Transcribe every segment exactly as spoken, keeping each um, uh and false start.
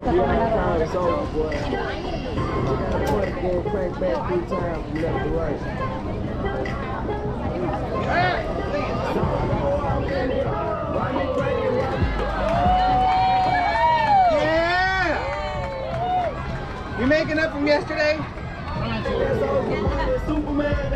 Yeah, it's over, boy. I want to get cranked back three times from left to right. Yeah! You making up from yesterday? Superman.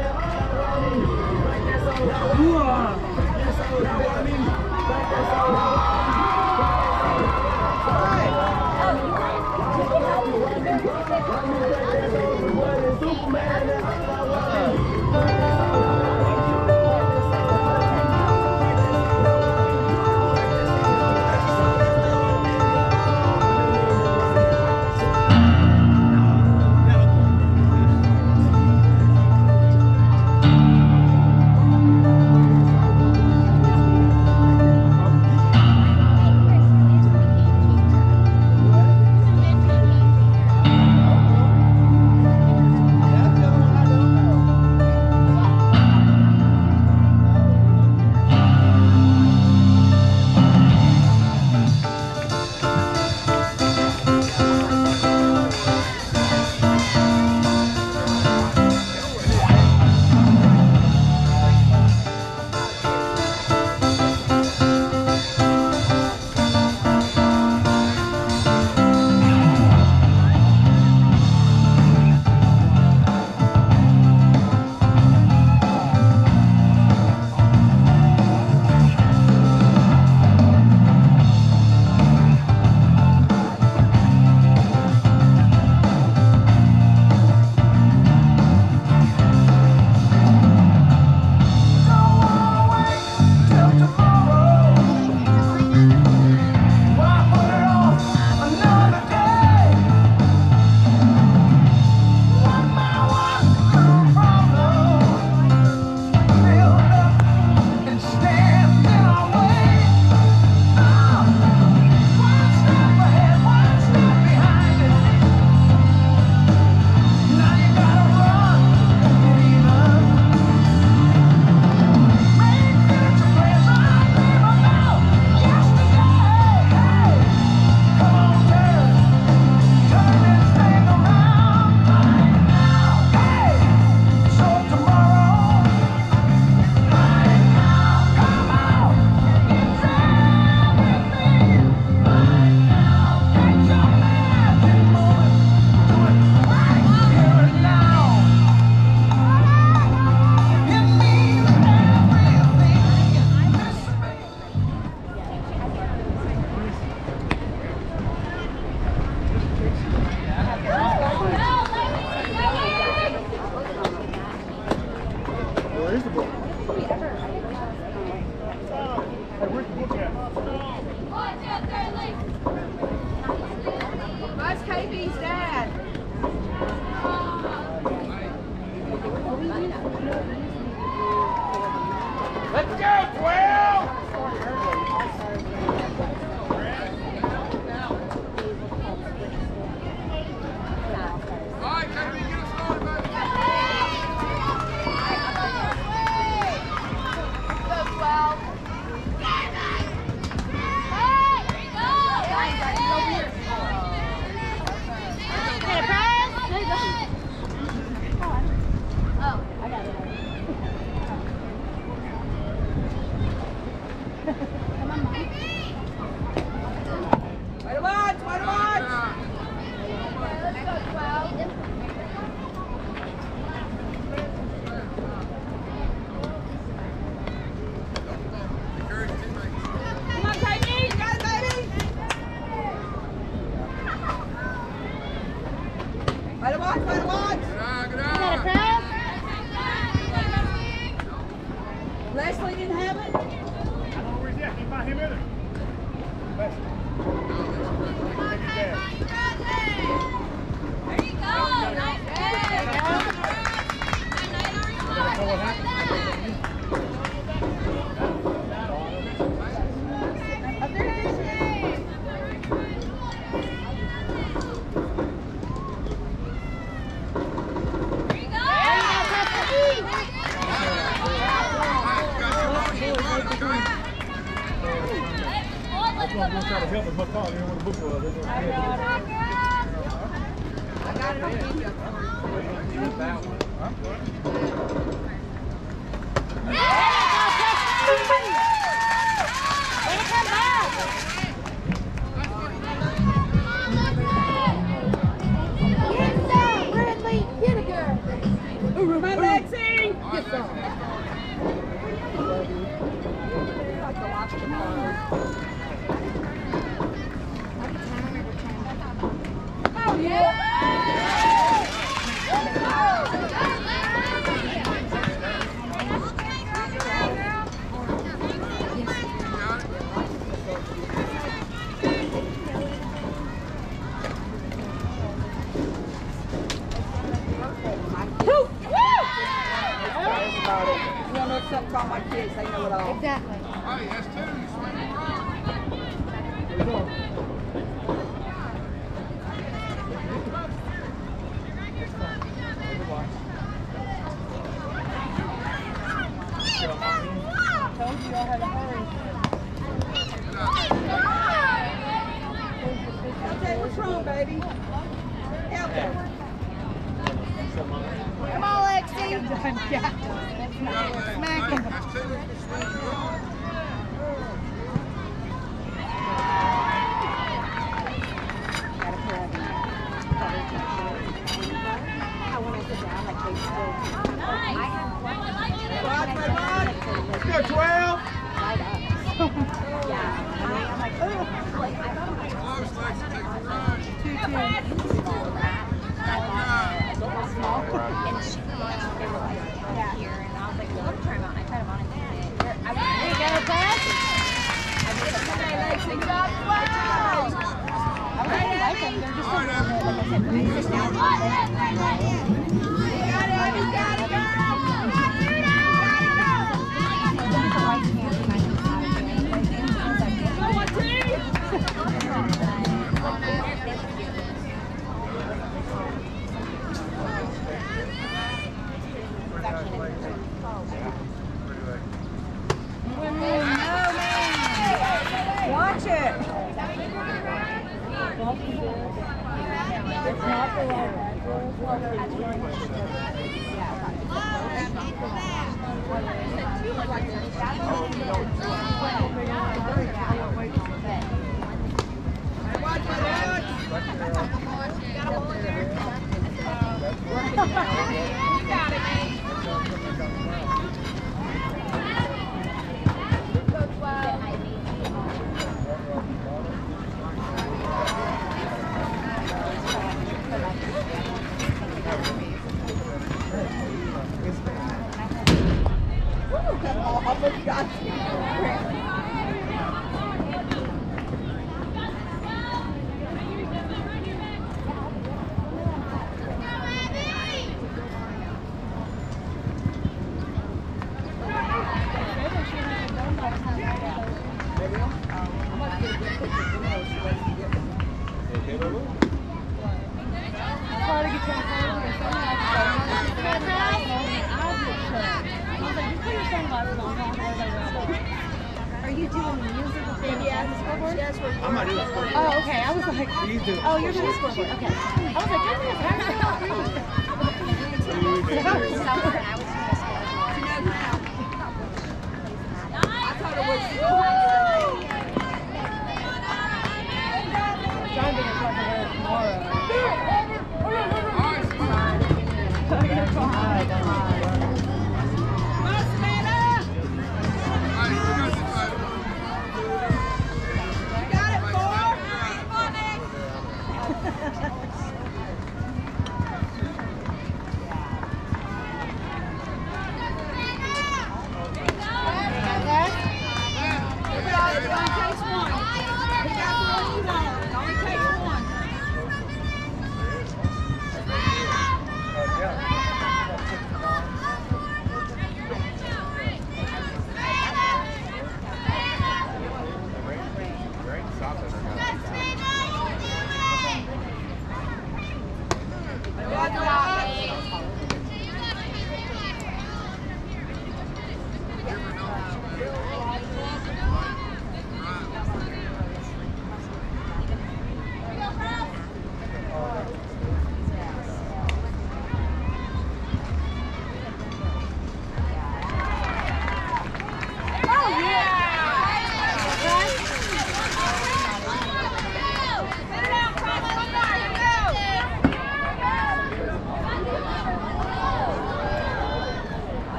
Where's the ball? That's K B's dad. Let's go, twelve! All right, K B, get us started, buddy. Right watch, right watch. Leslie didn't have it? I don't know where he's at. Can you find him in it? Leslie. There you go. Nice I'm going to try to help him. My father didn't want to book one.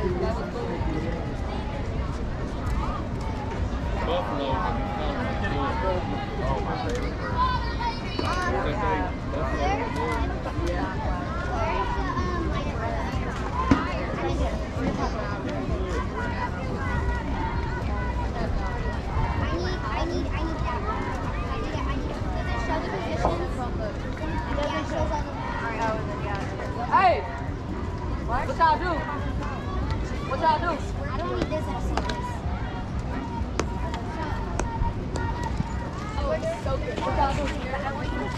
Buffalo. Oh, my favorite Hey! What y'all do? What y'all do? I don't need this, I see this. Oh, it's so good. What y'all do? I want you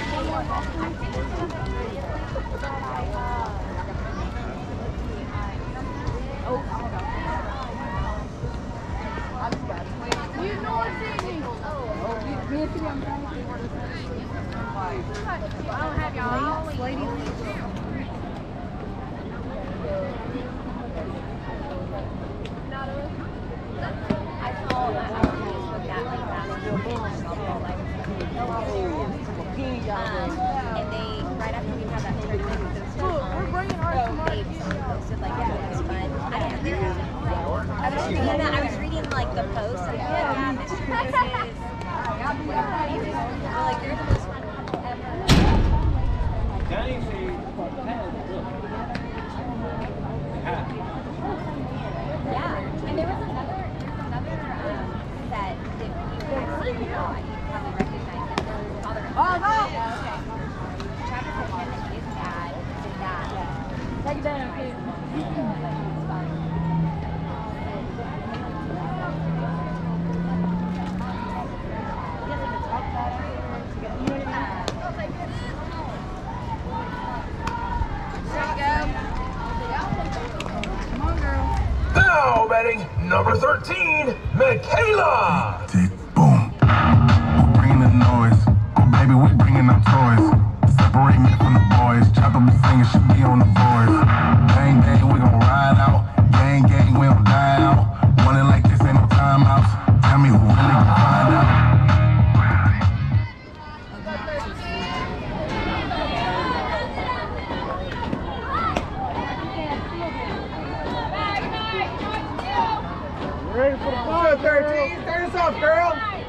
Oh, I just got it. You know what's in me? Oh, me and Kitty, I'm trying to see where this is. I don't have y'all. Lady. and they, right after we had that tournament, we're bringing our posted like, yeah, it was fun. I didn't think it was fun. I was reading that, I was reading like the post, and I'm like, yeah, this trip is, we're like, you're the most fun ever. Yeah, and there was another, there's another um, that if you actually know, you probably recognize it. Oh, no! Yeah, okay. Travis and him and his dad did that. Take it down, please. Now batting number thirteen, Michaela. Tick, boom. We're bringing the noise. Oh, baby, we bringing our toys. Separate me from the boys. Chop up the singing, should be on the voice. Gang, gang, we gon' ride out. Gang, gang, we don't die out. One it like this, ain't no timeouts. Tell me who really can find out. Ready for the ball, thirteen. Turn us off, girl.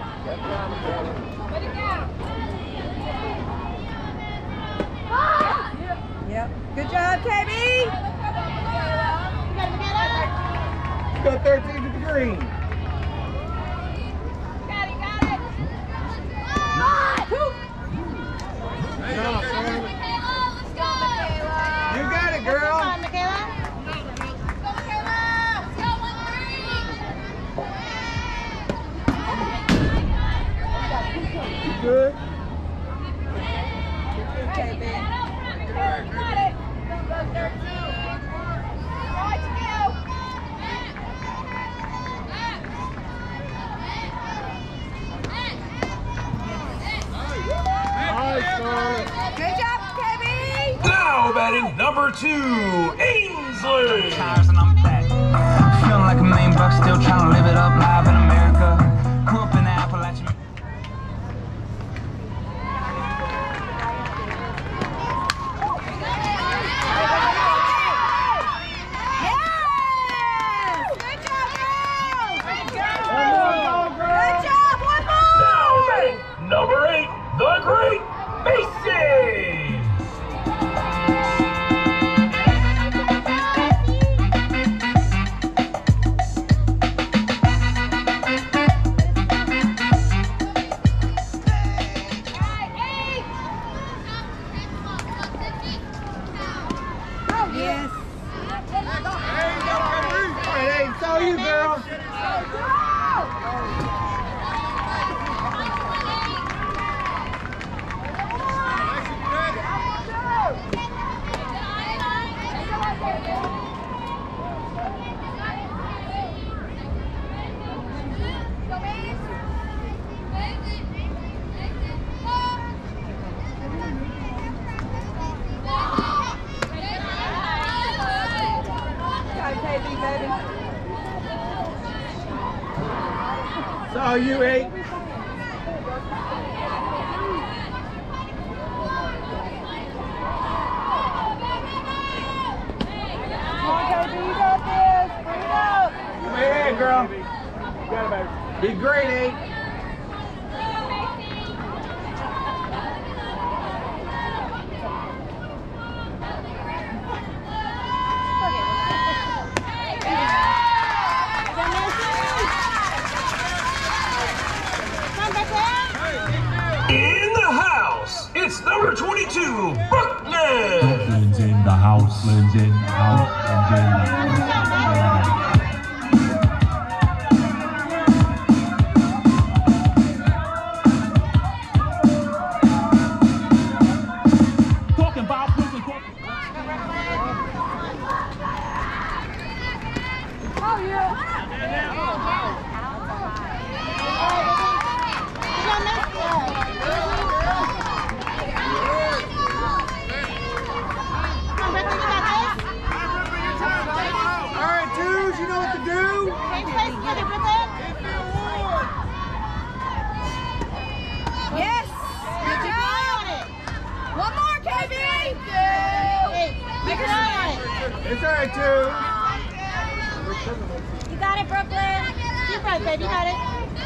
Yep. Good job, K B. Go thirteen to the green. Got it, got it. You got it, girl. Come on, Michaela. You good? K B. Nice, Scarlett. Good job, K B. Now batting number two, Ainsley. Tires and I'm back. Feeling like a main buck, still trying to live it up live in America. Grew up in the Appalachian. Now batting number eight, the Great Macy. Yes. All right, hey, it's all you, girl. K B, baby. It's all you, eight. Come on, K B, you got this. girl. Be great, eh? In the house, it's number twenty-two, Brooklyn. Brooklyn's in the house. Brooklyn's in the house. Brooklyn's in the house. Talking about Brooklyn. Oh, yeah. Yes! Good job! One more, K B! Make it right! It's all right, too. You got it, Brooklyn! Keep right, baby, you got it.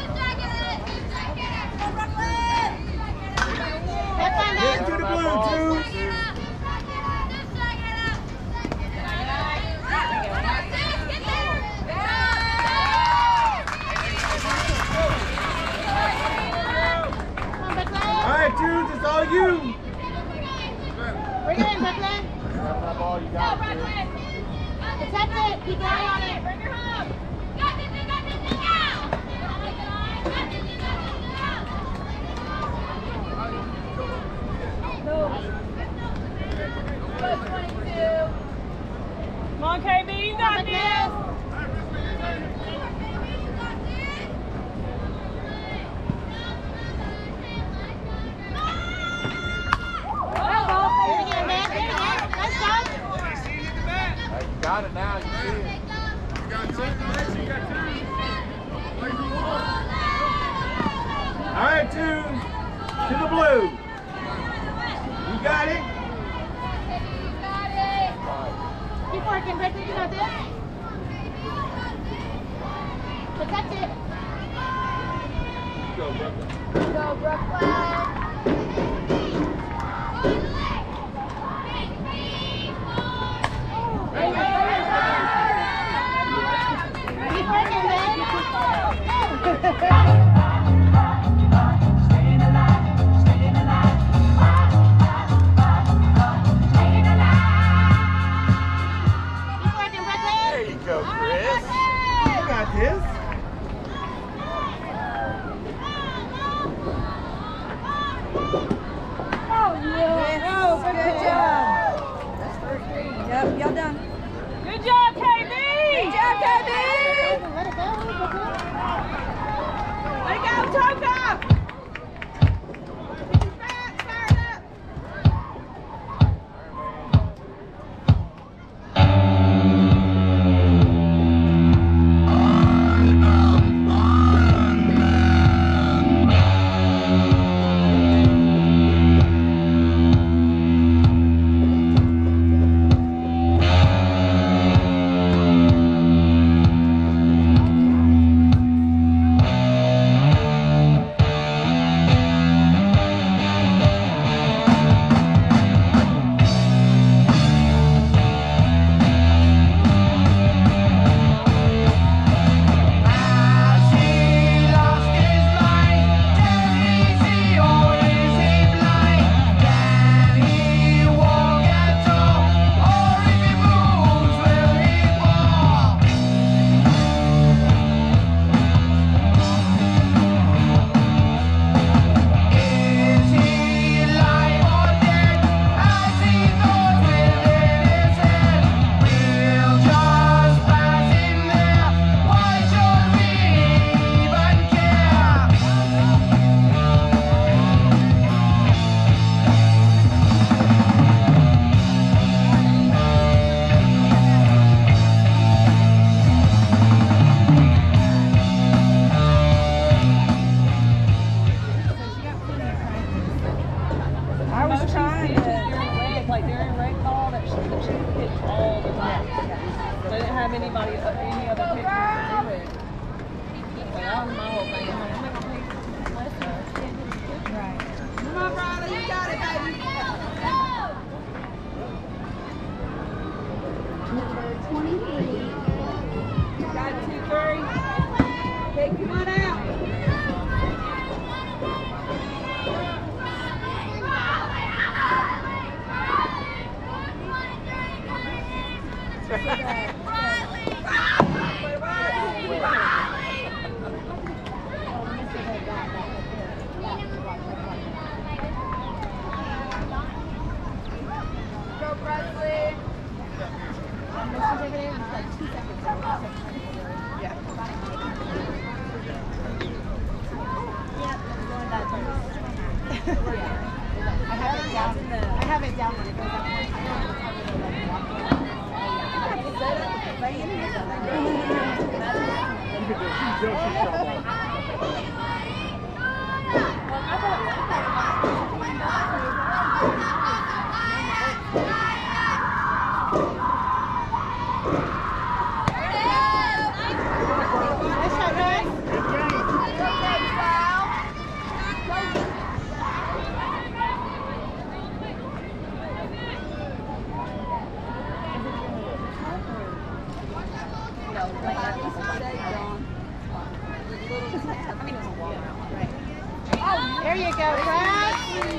Have fun, Get to the blue, too. All right, Tunes, it's all you. Bring it in, Brooklyn. Go, Brooklyn. Protect it. Keep an eye on it. Bring her home. Got this, got this, got this. Come on, K B, you got this. Got it now, you see it. All right, Tunes, to the blue. You got it? Keep working, Brooklyn. You got this. Protect it. Go, Brooklyn. Go, Brooklyn. Keep working, man. There you go, Chris. You got this. Oh, yeah. Oh, good job. Yep, y'all done. Good job, K B. Good job, K B. Let it go. Let it go, Toka. Anybody, any other pictures to do it. Come on, Riley, you got it, baby. Number twenty-three. Got it, two, three. Okay, come on out. Go, Presley. I have it down. I have it down when it goes There you go, Brad.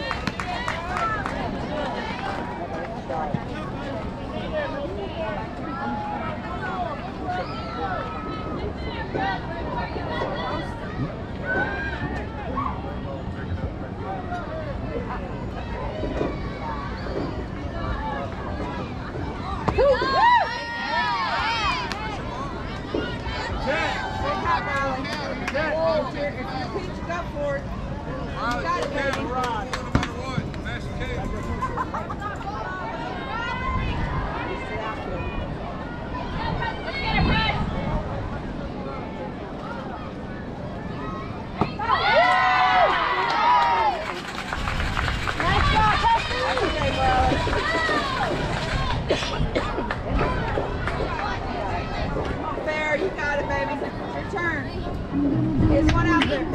Go for it. You got it, baby. Fair, you got it, baby. Your turn. Here's one out there.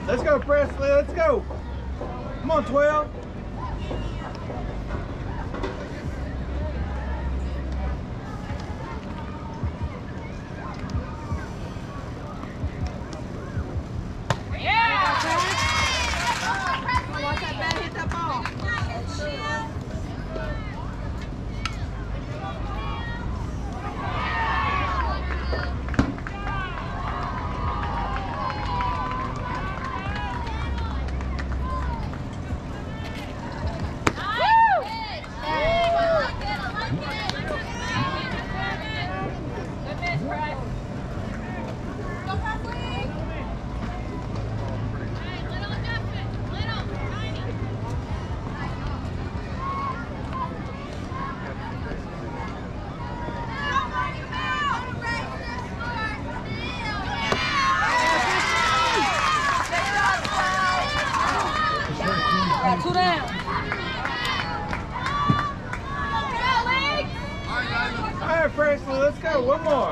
Let's go, Presley. Let's go. Come on, twelve. Watch that bat hit that ball. Two down. All right, Presley, let's go. One more.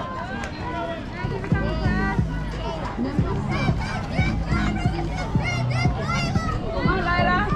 Come on, Layla.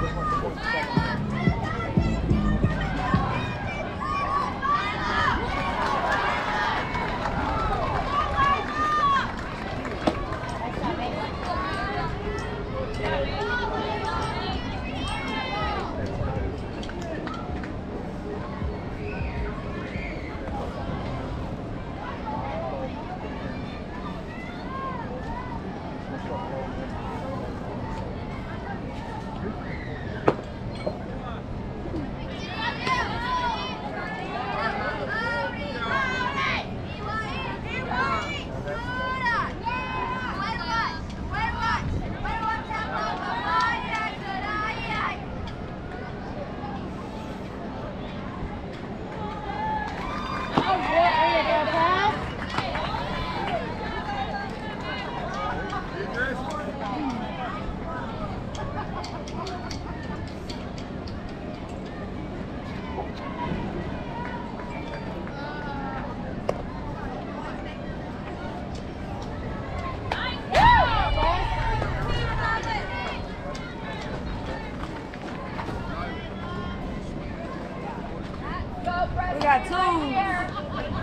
We got two.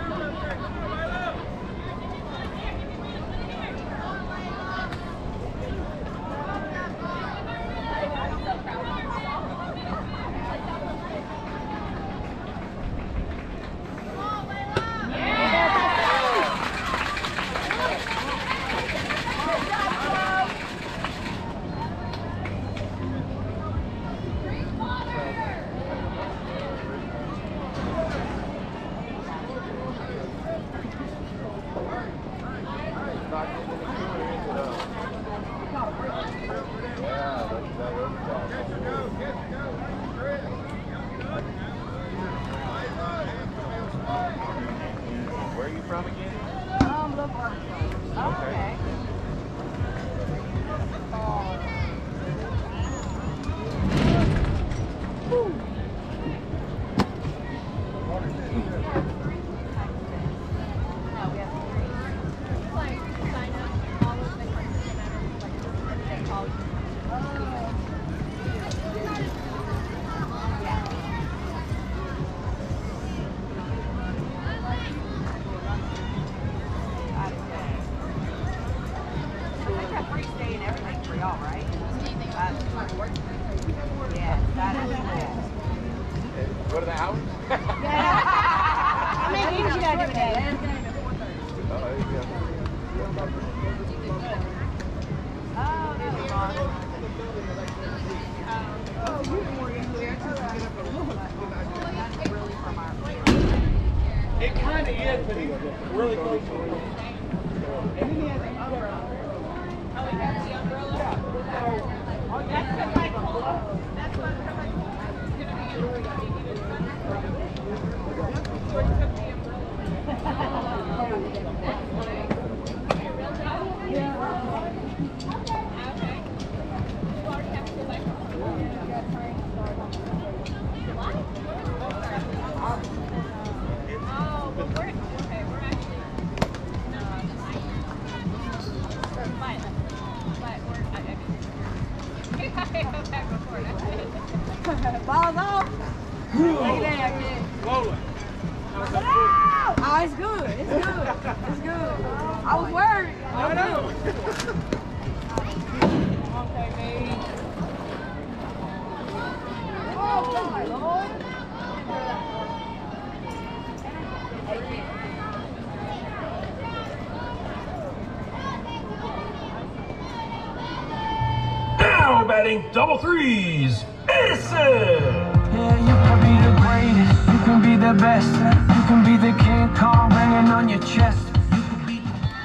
Where are you from again? Um, look for okay. What are the hours? Yeah. How many games you got to do today? Oh, there you go. Oh, that was awesome. Oh, you were more into it. That's really from our It kind of is, but he's really close to it. And then he has an umbrella. Oh, he has the umbrella? Yeah. That's like, that's what Slowly. Oh, it's good. It's good. It's good. I was worried. I know. Okay, baby. Oh, my Lord. Now batting double threes, Edison. Yeah, you can be the greatest, you can be the best, you can be the King Kong banging on your chest. You can be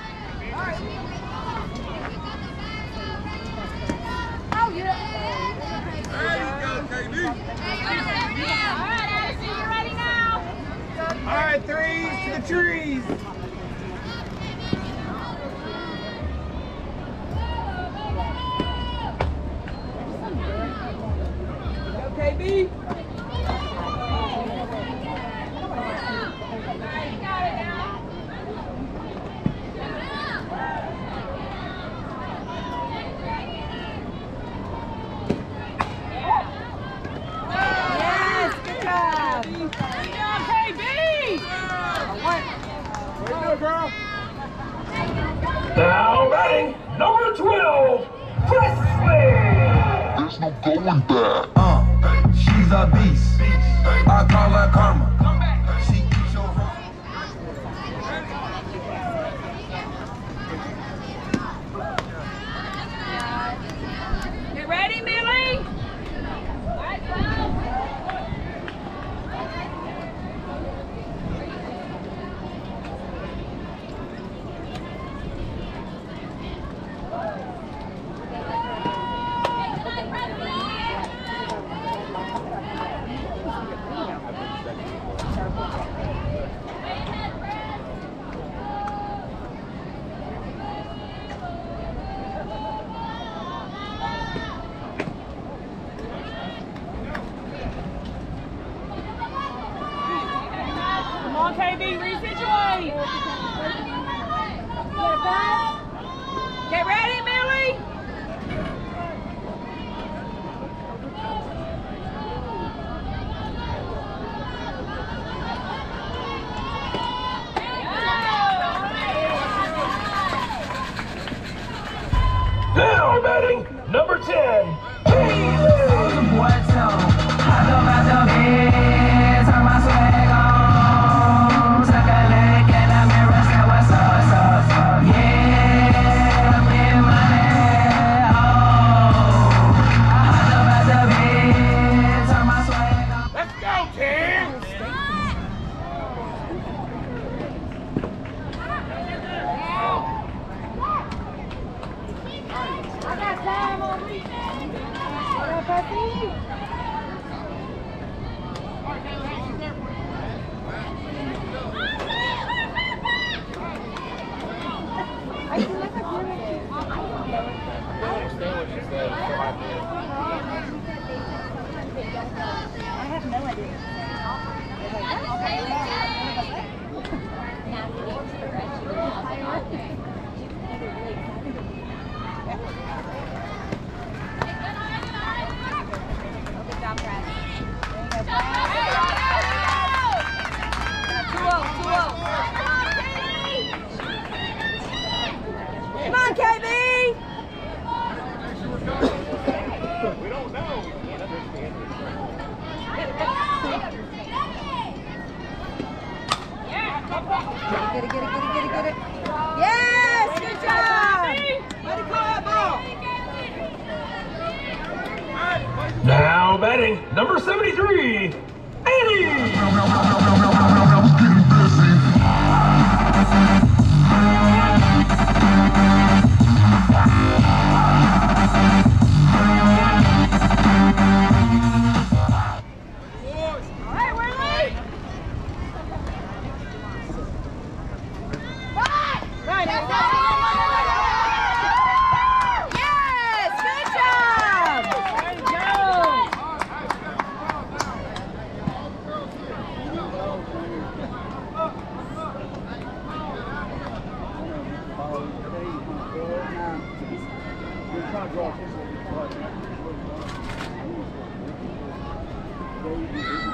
Oh, yeah. There you go, K B. All right, Addison, you ready now? All right, threes to the trees. K B. Yes, good job. Good job, K B. What you doing, girl? Now batting number twelve, Presley. There's no going back. Uh, she's a beast. I call her karma. She eats your heart. You ready, Millie? Come on, K B, resituate. Get ready, Millie. Now batting number ten, All the boys tell 'em, I love out the bed, turn my swag on, suck a leg in the mirror, say what's up, what's up, what's up. Yeah, I'm getting money, oh, I love out the bed, turn my swag on. Let's go, Tim. I got time on me. What up, Puppy? I have no idea. Good job, Brad. two oh, two oh. Come on, K B! We don't know. Get it, get it, get it, get it, get it. Yes, good job. Way to call that ball. now batting number seventy-three, Eddie. Thank you.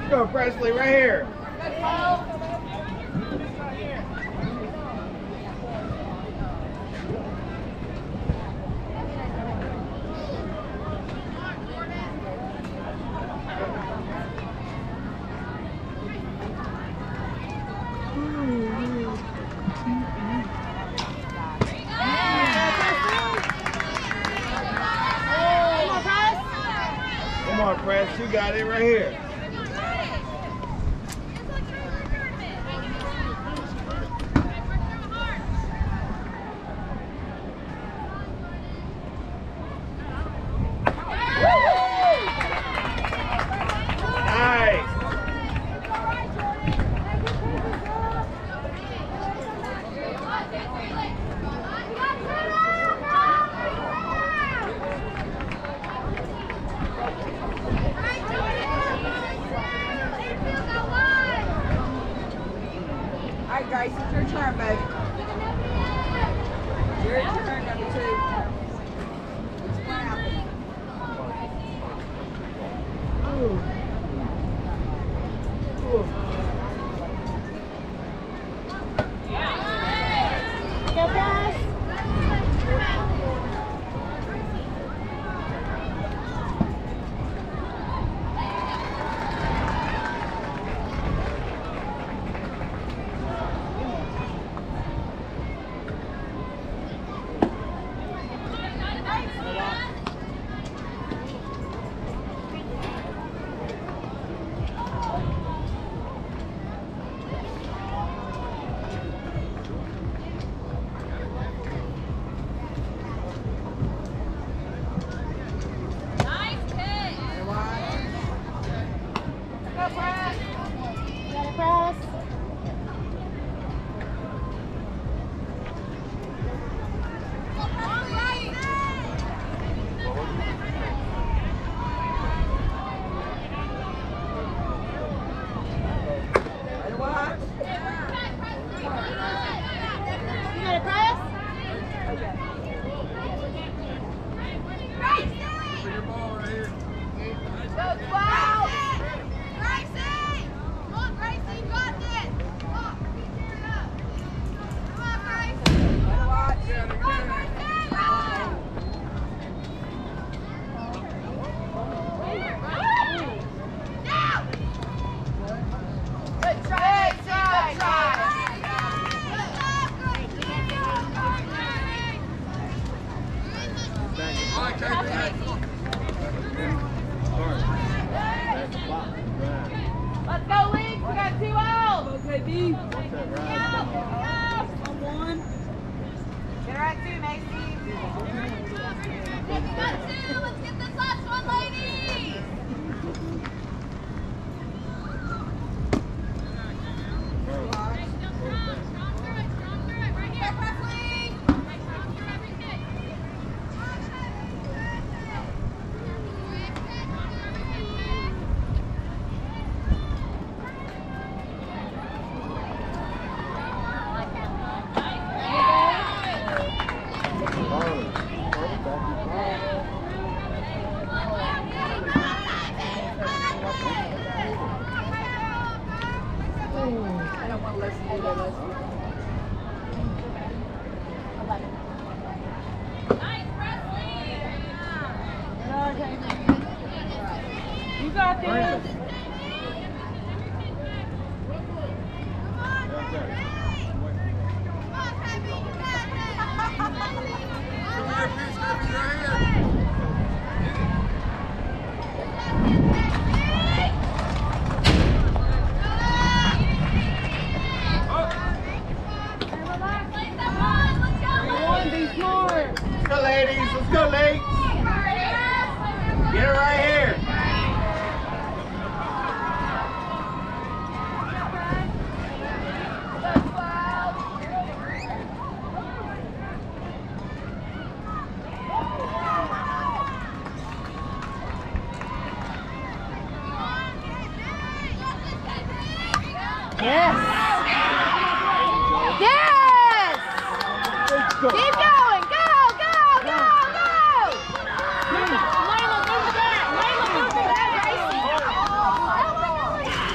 go, Presley, right here. Come on, Press, you got it right here. Grace, it's your turn, baby. Your turn, number two. Which one out there? Ooh. Ooh. Go, guys. Let's go, League. We got two out. Okay, B. One. Get her at two, Macy. Let's go, two. Let's get this last one, ladies. Right here, Presley. I don't want to listen to that. Nice, Presley. You got this. Be smart. Let's go, ladies. Let's go, ladies. Get it right here. Yes. Yes. Go. Keep going. Go, go, go, go. Layla, move it back. Layla, move it back.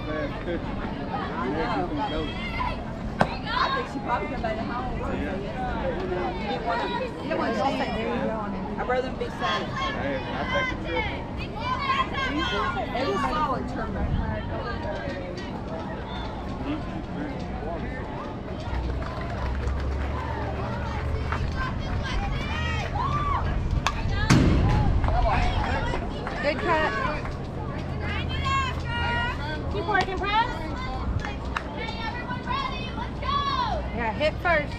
fast cookie. I know. I think she probably could have made it home. So, yeah. You know, you didn't want to. You didn't want to say there you go. I'd rather than be sad. Hey, I take a trip. It was solid trip. Good cut. Keep working, press. Yeah, hit first.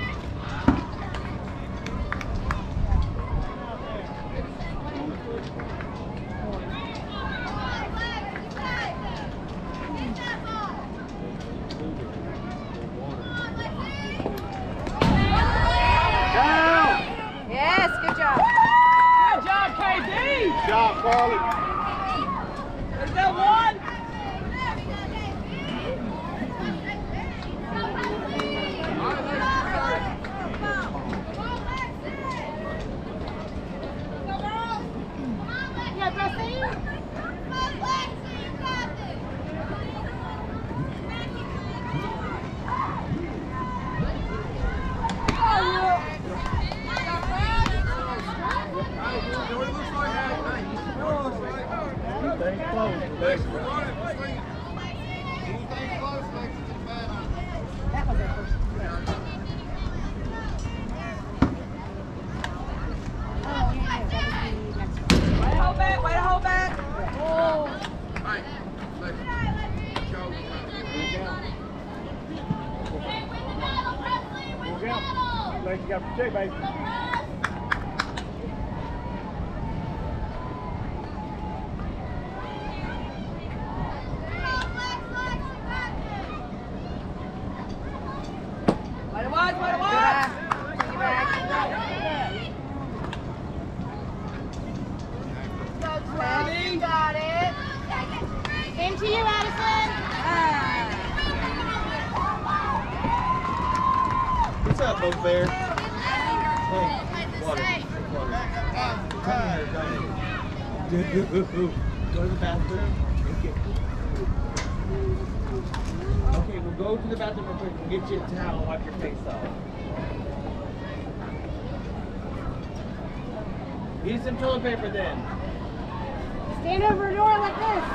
Yes, good job. Good job, K D. Good job, Carly. Is that one? You got to check, baby. What it was, what it was. You got it. Same to you, Addison. What's up, Bo Bear? Hey, water. Water. Come here, go to the bathroom. Okay. Okay, we'll go to the bathroom real quick and get you a towel and wipe your face off. Get some toilet paper then. Stand over a door like this.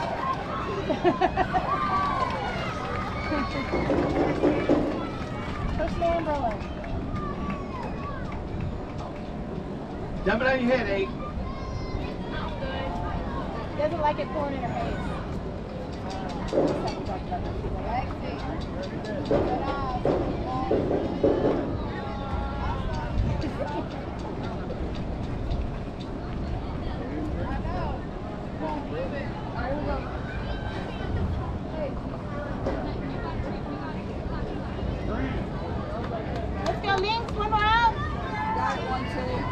Push the umbrella. Dump it on your head, eh? Doesn't like it pouring in her face. Let's go, Lynx. One more out. Got it, one, two.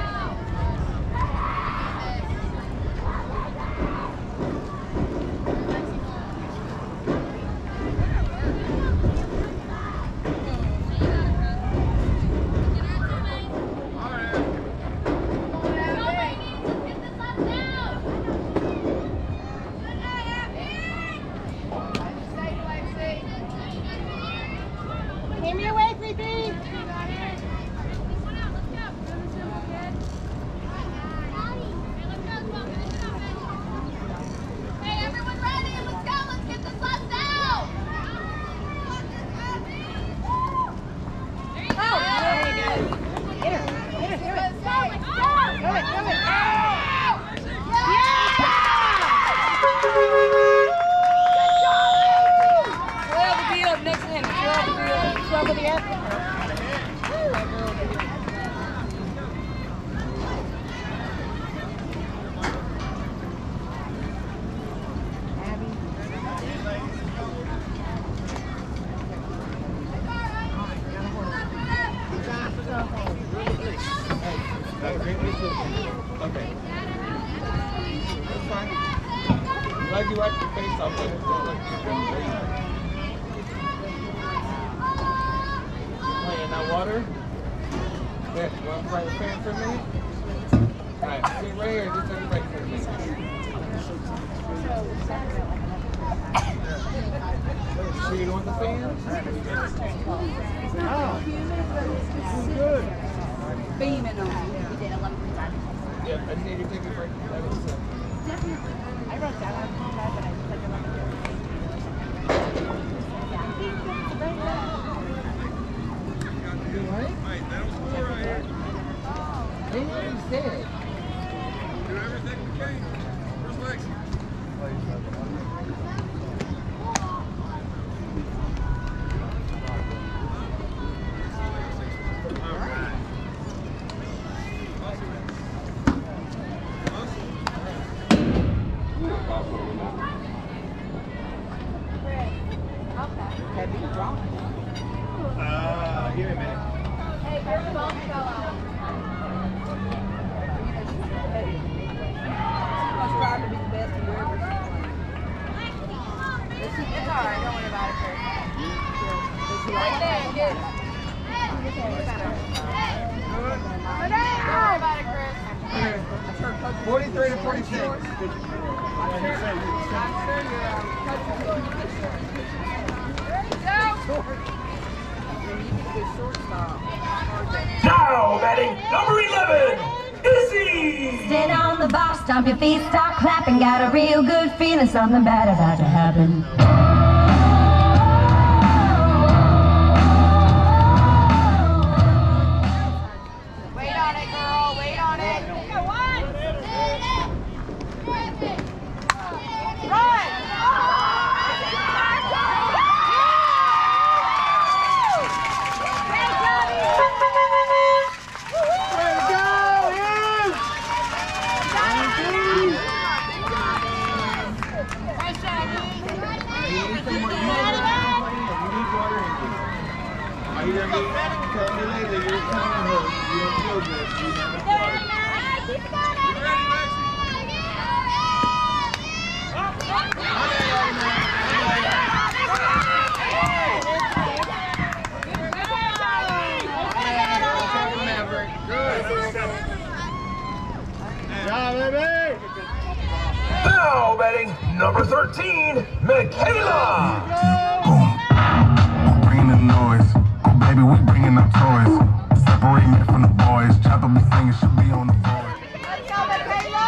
Came your way, Creepy. Hey, everyone ready? Let's go. Let's get this bus out. Oh, very good. Hit her. Hit her. Hit her. Go it. Go it. Yeah! Well, the deal next to him. Swell with the F. Okay. That's fine. Glad you wiped your face off, but it's not like you're going crazy. Play in that water. There, you want to play the fan for a minute? Alright, sit right here, just take a break for a minute. So you want the fans? Oh. Good. Beaming on you. We did eleven percent. Yeah, I need to take a break. That was, uh, I wrote that on that, but I just like eleven you right? That was cool right here. They already said. Do everything we can. Where's Lexi? Heavy drunk. Uh, give me a minute. Hey, where's the ball fell out? Must try to be the best you ever seen. It's alright, don't worry about it, Chris. Right there, good. Don't worry about it, Chris. forty-three to forty-six. I'm sure your um, coach will be shortstop. Now batting number eleven, Izzy. Sit on the box, stomp your feet, start clapping. Got a real good feeling, something bad about to happen. Wait on it, girl. Wait on it. Go one. Run. Are you gonna be telling me later you're kind of hurt? You don't feel good. You haven't started. Yeah, baby. Now batting number thirteen, Michaela. Boom. Bringing the noise. Oh, baby, we bringing our toys. Separate me from the boys. Chop up the singing, should be on the board. Let's go, Michaela.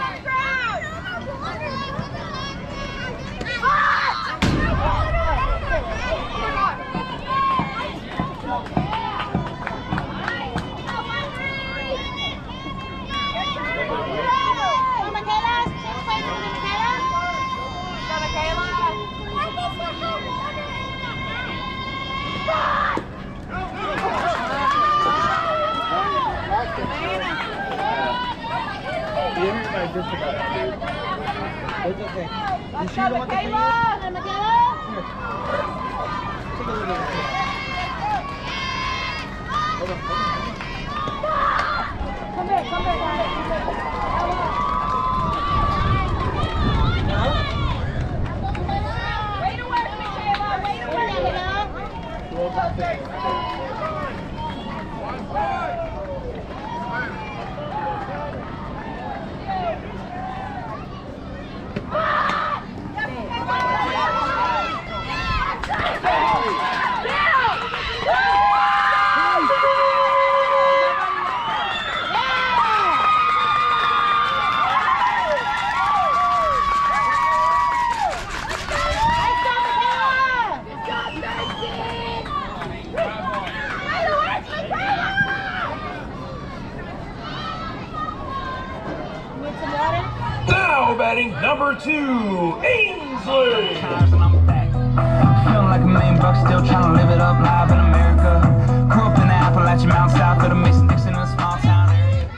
Everybody just about that, dude. It's okay. You Let's sure go, you want the fans? Michaela. Michaela. Here. Take a look at it. Hold on, hold on. Come here, come here, come here. Way to work, Michaela. Way to work, Michaela. Close the fans. Now batting number two, Ainsley. Feeling like a million bucks, still trying to live it up live in America. Grew up in the Appalachian Mountain south of the Mason Dixon in a small town area.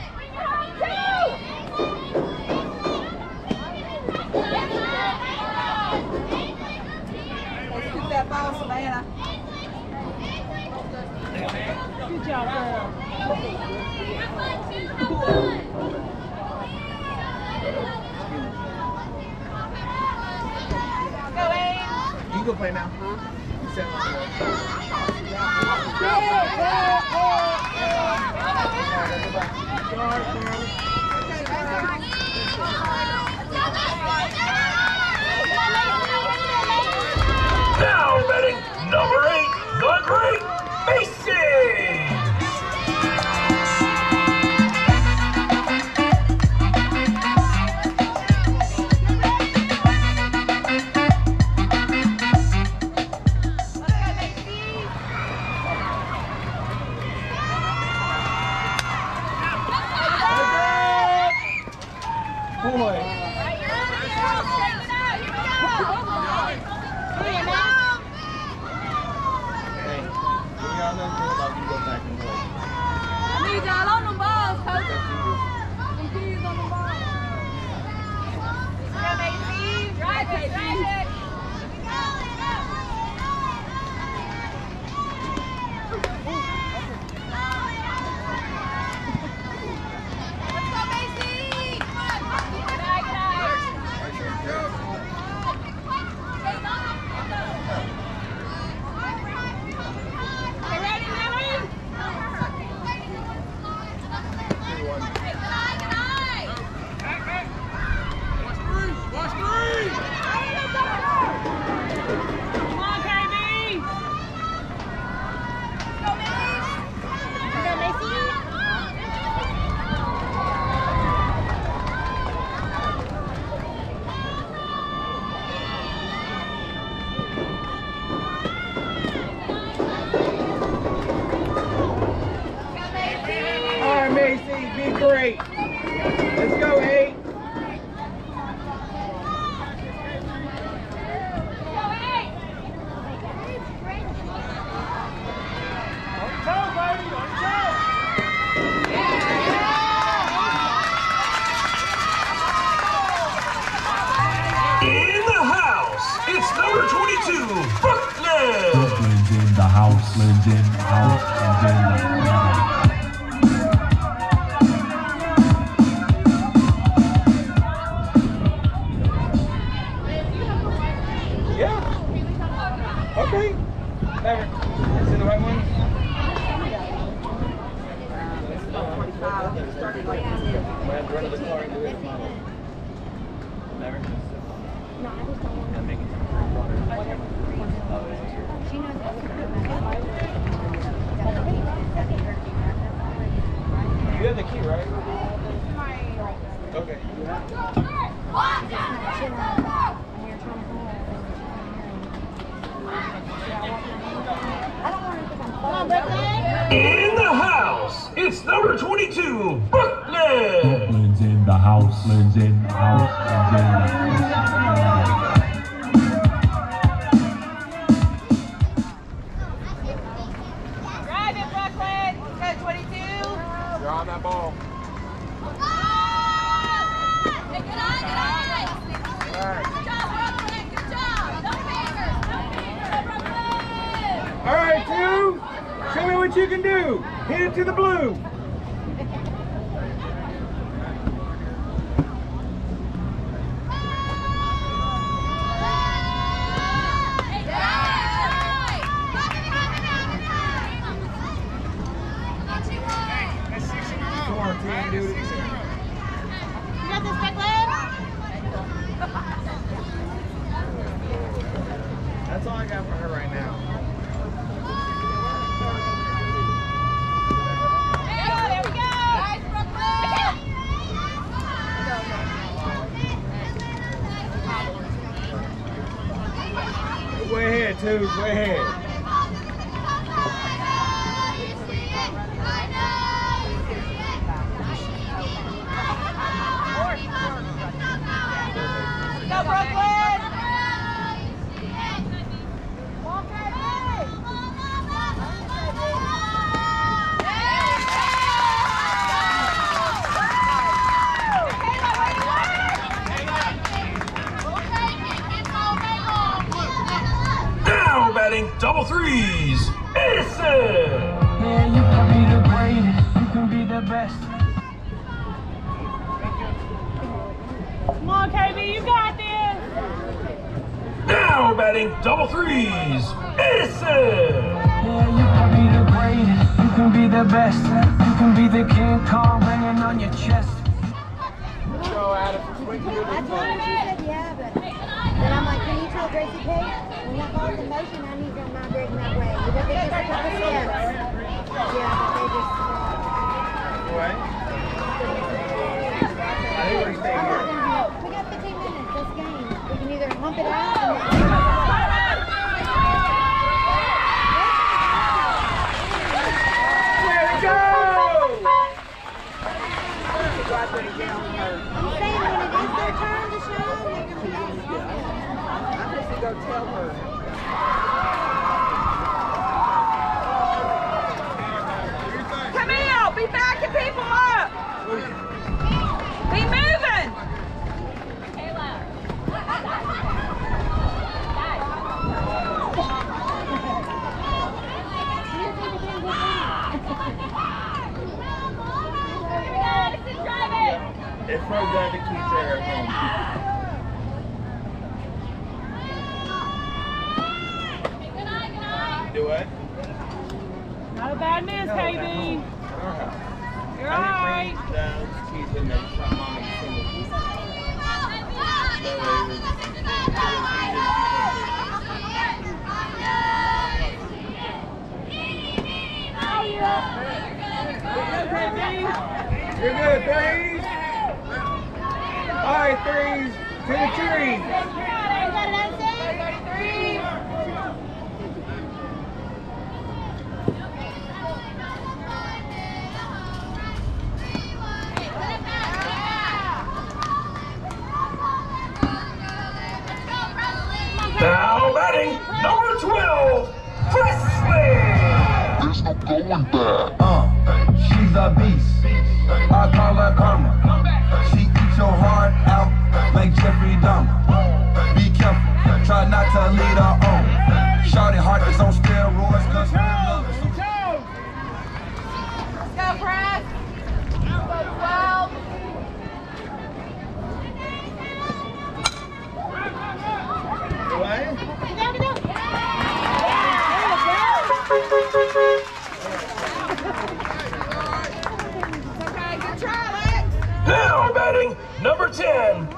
Let's get that ball, Savannah. Good job, girl. You can go play now. You said Go, boy. Hey, we got nothing to do about you go back and play. I need y'all on them balls, coach. Them kids on them balls. Go, Macy. Drive it, drive it. Let's go, Macy. Come on. Good eye, good eye. Okay, ready, ready? Hey, good eye, good eye. Watch three! Watch three! Come on, K B. Go, Macy. Go, Macy. All right, Macy, be great. Let's go, eight. Go, eight. On your toes, baby. On your toes. In the house, it's number twenty-two, Brooklyn. Brooklyn's in the house. Brooklyn's in the house. Brooklyn's in the house. Yeah. Okay. Maverick, is it the right one? Run run to the car and do it. Maverick. No, I just don't want Yeah, make it. She knows You have the key, right? Okay. In the house, it's number twenty-two, Brooklyn. Brooklyn's in the house. Brooklyn's in the house. Brooklyn's in the house. Drive it, Brooklyn. Go, twenty-two. You're on that ball. Hey, good eye, good eye. Good job, Brooklyn. Good job. No fingers. No fingers, Brooklyn. All right, two. Show me what you can do. Hit it to the blue. Hey, good eye. Come on, team, do it. You got this, Brooklyn? That's all I got for her right now. There we go. Nice, Brooklyn. Way ahead, two. Way ahead. Go, Brooklyn. Now batting double threes, Edison. Yeah, you can be the greatest, you can be the best. Come on, K B, you got this. Now batting double threes, Edison. Yeah, you can be the greatest, you can be the best. You can be the King Kong banging on your chest. Go, Addison. Swing through I this told her, she said, yeah, but then I'm like, can you tell Gracie Kate, when I follow the motion, I need them migrating that way. Because it's just a couple steps. Yeah, but they just, uh, What? I think we're staying I'm not here. gonna do, we got fifteen minutes, this game. We can either hump it out or. Way to go! I'm saying when it is. go tell her. Come out! Be backing people up! Be moving! It's so glad to keep her at home. Do what? Not a bad miss, K B. You're alright. Cheese and then something on the single piece. That way it You're good, threes. All right, threes to the tree. Now batting, number twelve, Presley. There's no going back. Uh, she's a beast. I call her karma. She eats your heart out like Jeffrey Dahmer. Be careful, try not to lead her on. Shawty heart is on steroids, cause her love is so. Let's go, Brad. Go twelve. What? Now batting, number ten,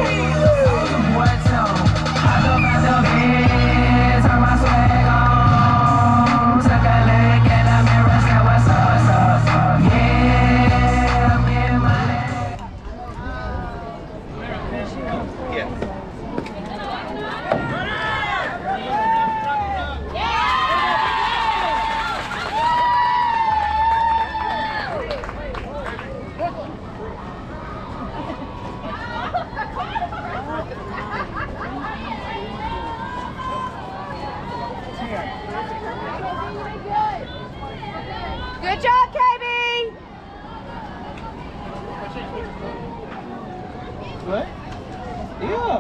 Good job, K B. What? Yeah.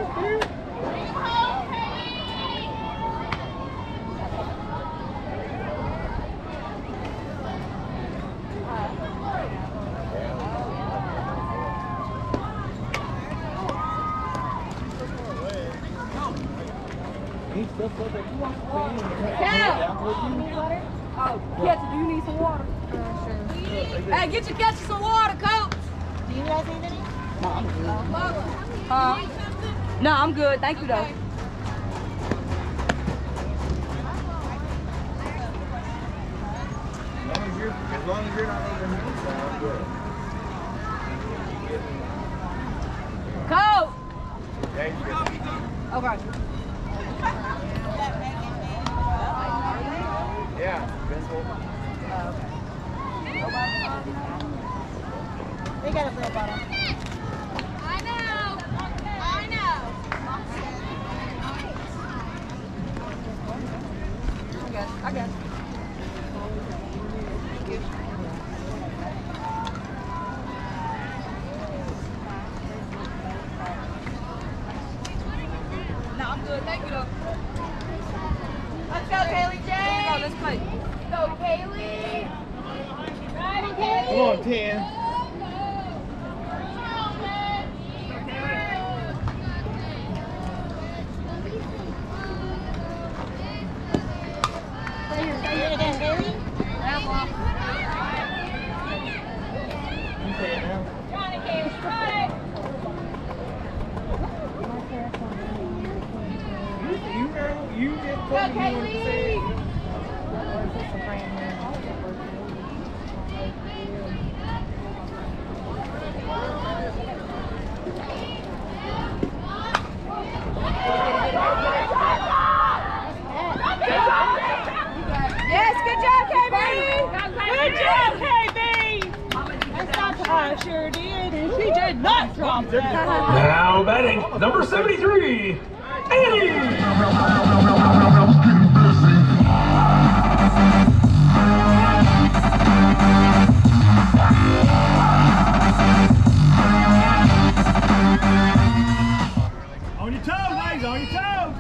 Oh, Ketchy, do you need some water? Uh, sure. Hey, get your Ketchy some water, coach. Do you guys need any? No, I'm good. Uh, no, I'm good. Thank you, though. As long as you're, as long as you're not over here, I'm good. Coach. Thank you. Okay. Yeah, Vince. They got a little bottle. I know. I know. I guess. I guess. No, I'm good. Thank you, though. Let's go, Kaylee J. Let's go. Let's play. Go, Kaylee. Ready, Kaylee? Come on, ten. Say it again, Haley. You say it now. Trying to, Kaylee. Try it. You, you know, you just Go, told me you wanted to say Kaylee. it. Yes, good job, K B. Good job, K B. I sure did, and she did not drop that. now batting, number seventy-three, On your toes, ladies, on your toes.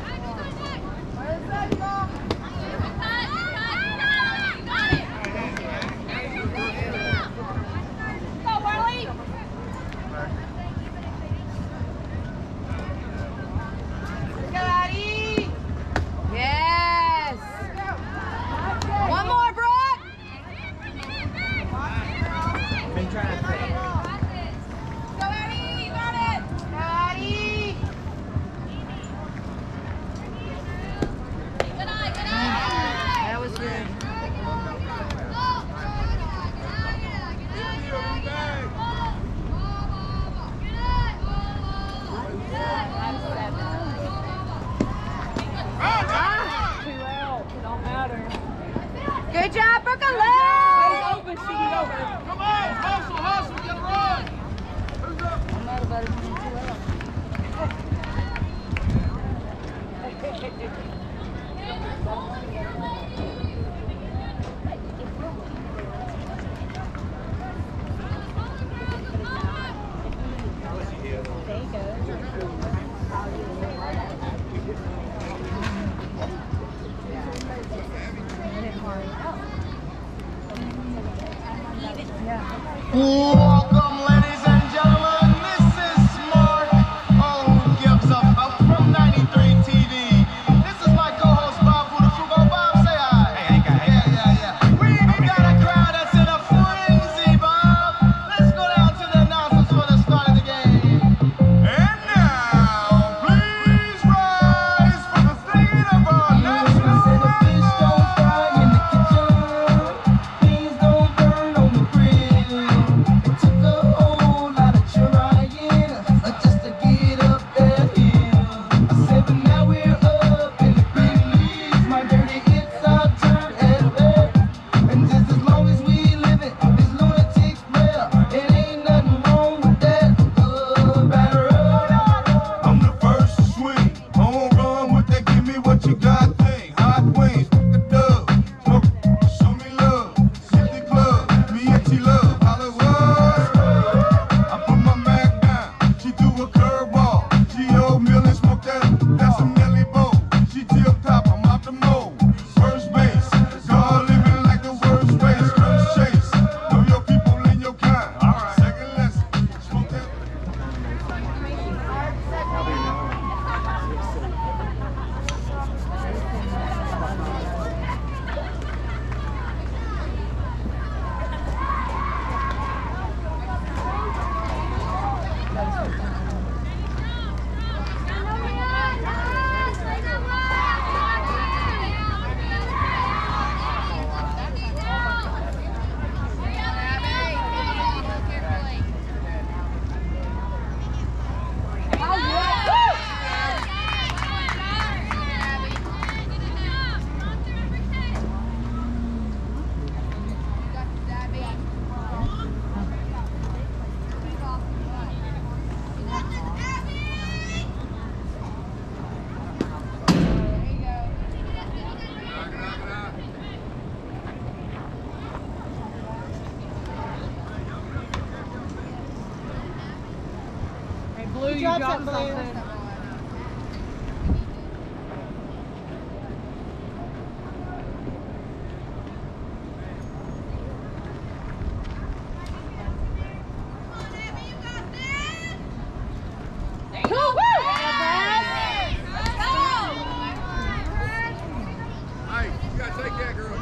Yes. One more, Brooke. Been trying to say. Go, Addie. You got it. Addie. Good eye, good eye. That was good. Good job, Brooke. Left. Open, she can go. Come on, hustle, hustle, get a run. Who's up? I'm not about to do too well. Welcome, ladies and gentlemen. This is Mark. Oh, who gives up? Up from ninety-three T V. This is my co-host Bob Budafugo. Bob, say hi. Hey, hey, guys. Yeah, yeah, yeah. We got a crowd that's in a frenzy, Bob. Let's go down to the announcements for the start of the game. And now, please rise for the singing of our national anthem. Please don't fry in the kitchen. Please don't burn on the grill. It took a whole lot of trying uh, just to get up that hill. I said, but now we're up in the big leagues. My dirty, it's our turn at bat. And just as long as we live it, this lunatics player, it ain't nothing wrong with that. Uh, batter up. I'm the first to swing. Home run with that, give me what you got thing. Hot wings, the dub. Smoke, show me love. City club, me and T love. Hollywood. I put my Mac down. She do a curveball. She oatmeal and smoke that. That's some Nelly Bow. She tip top, I'm out the mold. First base. God living like the worst race. First chase. Know your people in your kind. All right. Second lesson. Smoke that. Blue, you dropped dropped something, Blue. something. Hey, you gotta take that, girl.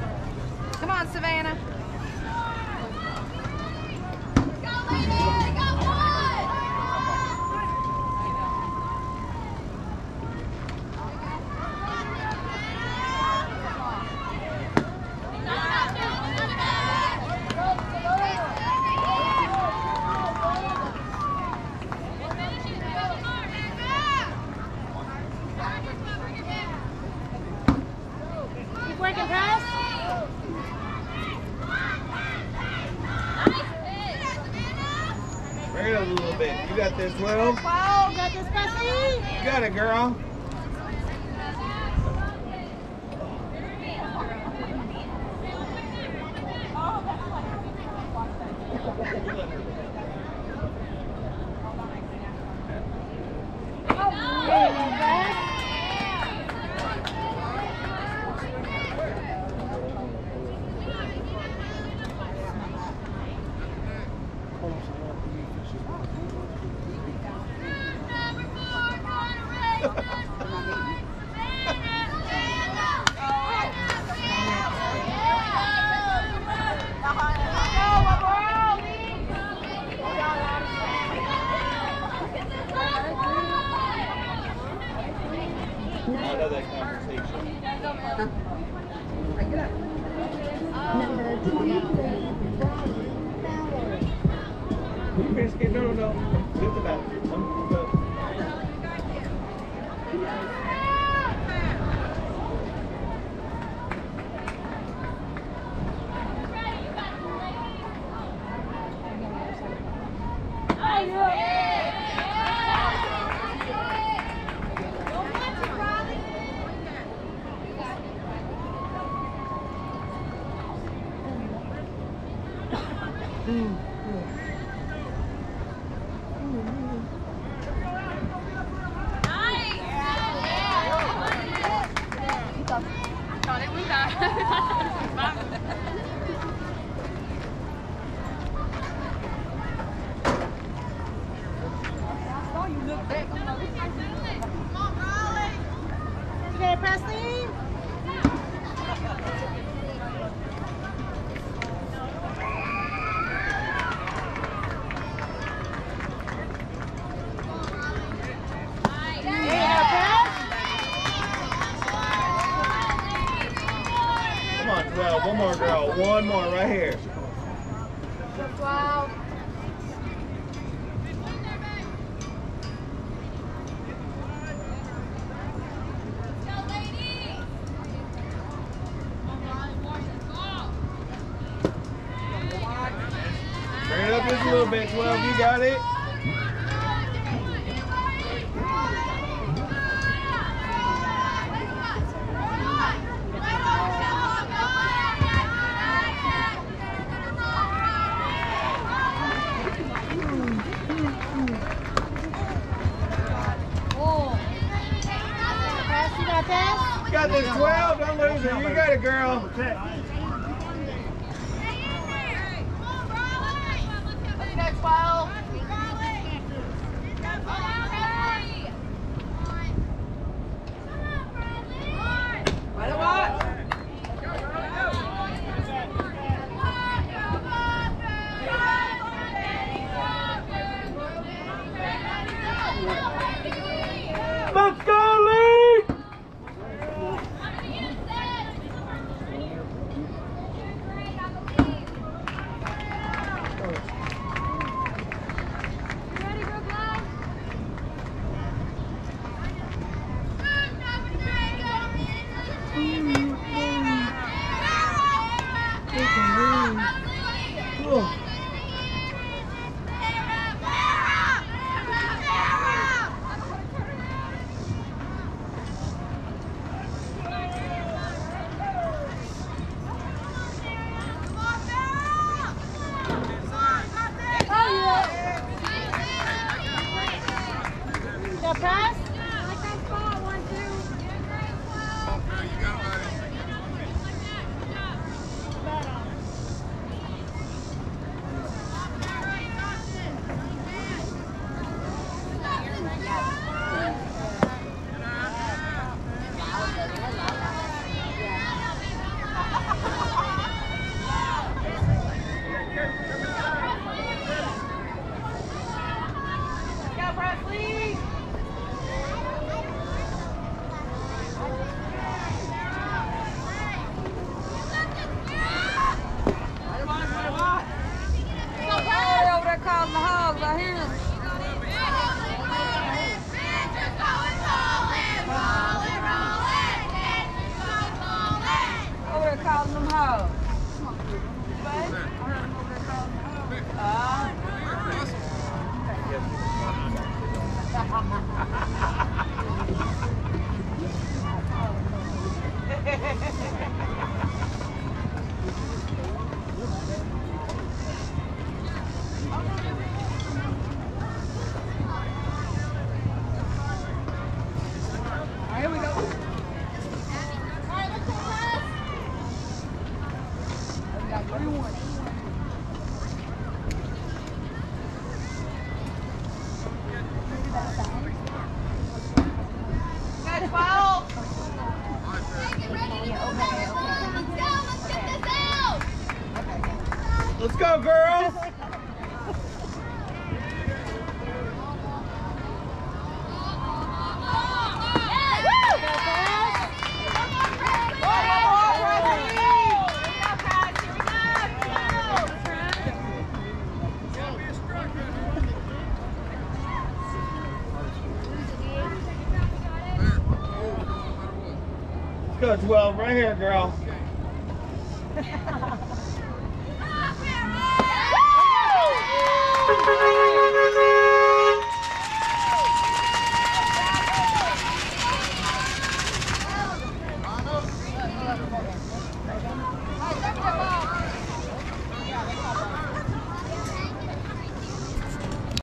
Come on, Savannah. Go, lady! Go! You got this, twelve. twelve, got this, Bessie? You got it, girl. Okay, Presley. Come on, twelve. One more, girl. One more right here. twelve. Bring it up just a little bit, twelve. You got it. You got this, twelve. Don't lose it. You got it, girl. Let's go, twelve. Let's go, Lee! Got twelve. Let's go, girls. Let's go, twelve, right here, girl.